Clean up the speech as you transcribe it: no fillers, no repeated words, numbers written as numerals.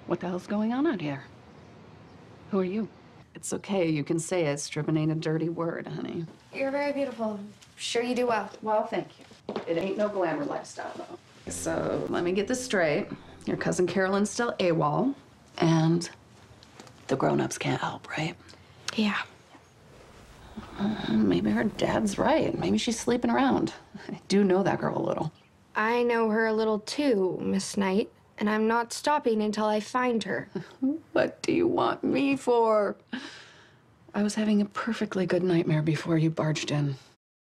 What the hell's going on out here? Who are you? It's okay. You can say it. Stripping ain't a dirty word, honey. You're very beautiful. Sure you do well. Well, thank you. It ain't no glamour lifestyle, though. So let me get this straight. Your cousin Carolyn's still AWOL, and the grown-ups can't help, right? Yeah. Maybe her dad's right. Maybe she's sleeping around. I do know that girl a little. I know her a little too, Miss Knight, and I'm not stopping until I find her. What do you want me for? I was having a perfectly good nightmare before you barged in.